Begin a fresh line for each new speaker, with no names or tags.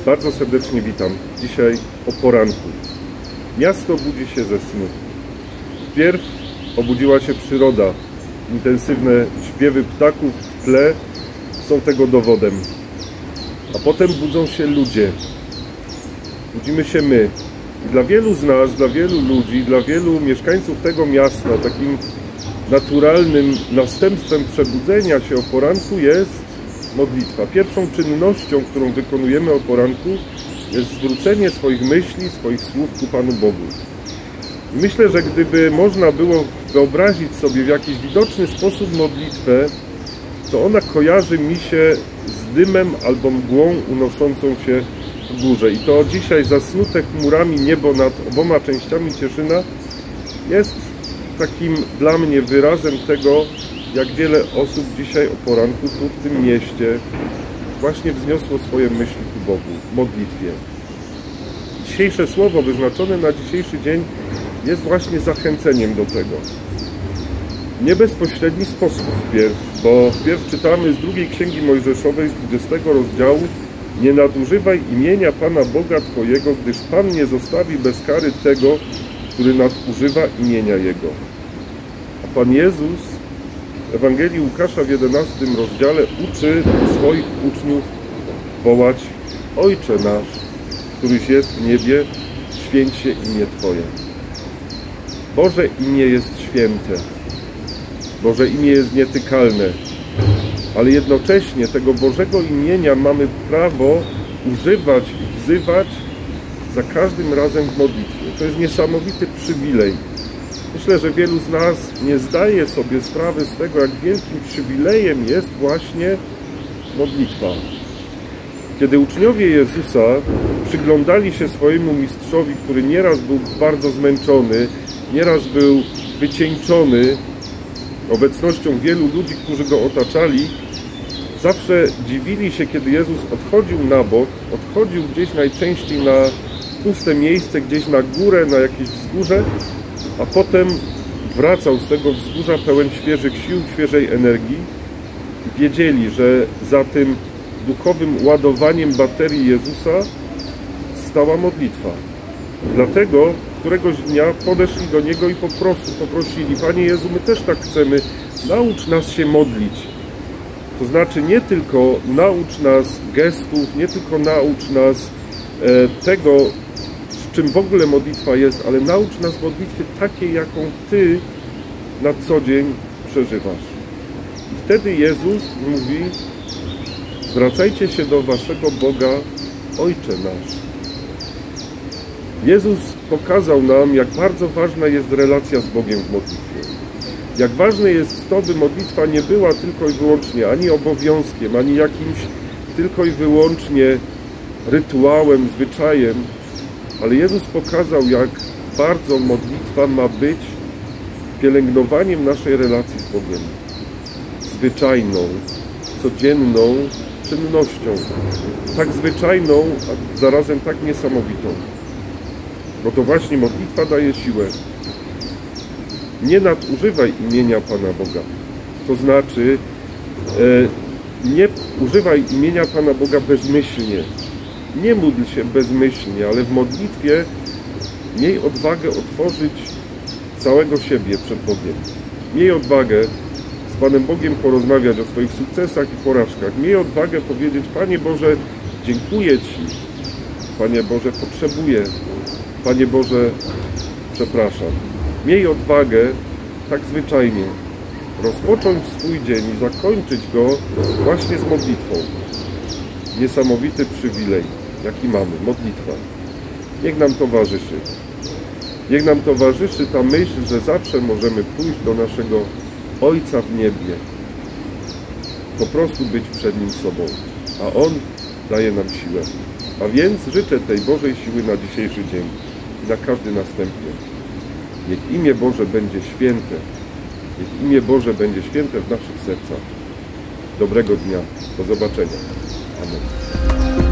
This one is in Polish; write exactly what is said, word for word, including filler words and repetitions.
Bardzo serdecznie witam. Dzisiaj o poranku. Miasto budzi się ze snu. Wpierw obudziła się przyroda. Intensywne śpiewy ptaków w tle są tego dowodem. A potem budzą się ludzie. Budzimy się my. I dla wielu z nas, dla wielu ludzi, dla wielu mieszkańców tego miasta takim naturalnym następstwem przebudzenia się o poranku jest modlitwa. Pierwszą czynnością, którą wykonujemy o poranku, jest zwrócenie swoich myśli, swoich słów ku Panu Bogu. I myślę, że gdyby można było wyobrazić sobie w jakiś widoczny sposób modlitwę, to ona kojarzy mi się z dymem albo mgłą unoszącą się w górze. I to dzisiaj zasnute chmurami niebo nad oboma częściami Cieszyna jest takim dla mnie wyrazem tego, jak wiele osób dzisiaj o poranku tu w tym mieście właśnie wzniosło swoje myśli ku Bogu w modlitwie. Dzisiejsze słowo wyznaczone na dzisiejszy dzień jest właśnie zachęceniem do tego. W niebezpośredni sposób wpierw, bo wpierw czytamy z drugiej Księgi Mojżeszowej z dwudziestego rozdziału: nie nadużywaj imienia Pana Boga Twojego, gdyż Pan nie zostawi bez kary tego, który nadużywa imienia Jego. A Pan Jezus w Ewangelii Łukasza w jedenastym rozdziale uczy swoich uczniów wołać: Ojcze nasz, któryś jest w niebie, święć się imię Twoje. Boże imię jest święte. Boże imię jest nietykalne. Ale jednocześnie tego Bożego imienia mamy prawo używać i wzywać za każdym razem w modlitwie. To jest niesamowity przywilej. Myślę, że wielu z nas nie zdaje sobie sprawy z tego, jak wielkim przywilejem jest właśnie modlitwa. Kiedy uczniowie Jezusa przyglądali się swojemu mistrzowi, który nieraz był bardzo zmęczony, nieraz był wycieńczony obecnością wielu ludzi, którzy go otaczali, zawsze dziwili się, kiedy Jezus odchodził na bok, odchodził gdzieś najczęściej na puste miejsce, gdzieś na górę, na jakieś wzgórze, a potem wracał z tego wzgórza pełen świeżych sił, świeżej energii. Wiedzieli, że za tym duchowym ładowaniem baterii Jezusa stała modlitwa. Dlatego któregoś dnia podeszli do Niego i po prostu poprosili: Panie Jezu, my też tak chcemy, naucz nas się modlić. To znaczy nie tylko naucz nas gestów, nie tylko naucz nas e, tego, czym w ogóle modlitwa jest, ale naucz nas modlitwy takiej, jaką Ty na co dzień przeżywasz. I wtedy Jezus mówi: zwracajcie się do waszego Boga, Ojcze nasz. Jezus pokazał nam, jak bardzo ważna jest relacja z Bogiem w modlitwie. Jak ważne jest to, by modlitwa nie była tylko i wyłącznie ani obowiązkiem, ani jakimś tylko i wyłącznie rytuałem, zwyczajem, ale Jezus pokazał, jak bardzo modlitwa ma być pielęgnowaniem naszej relacji z Bogiem. Zwyczajną, codzienną czynnością. Tak zwyczajną, a zarazem tak niesamowitą. Bo to właśnie modlitwa daje siłę. Nie nadużywaj imienia Pana Boga. To znaczy, e, nie używaj imienia Pana Boga bezmyślnie. Nie módl się bezmyślnie, ale w modlitwie miej odwagę otworzyć całego siebie przed Bogiem. Miej odwagę z Panem Bogiem porozmawiać o swoich sukcesach i porażkach. Miej odwagę powiedzieć: Panie Boże, dziękuję Ci. Panie Boże, potrzebuję. Panie Boże, przepraszam. Miej odwagę tak zwyczajnie rozpocząć swój dzień i zakończyć go właśnie z modlitwą. Niesamowity przywilej, jaki mamy, modlitwa. Niech nam towarzyszy. Niech nam towarzyszy ta myśl, że zawsze możemy pójść do naszego Ojca w niebie. Po prostu być przed Nim sobą, a On daje nam siłę. A więc życzę tej Bożej siły na dzisiejszy dzień i na każdy następny. Niech imię Boże będzie święte. Niech imię Boże będzie święte w naszych sercach. Dobrego dnia. Do zobaczenia. Amen.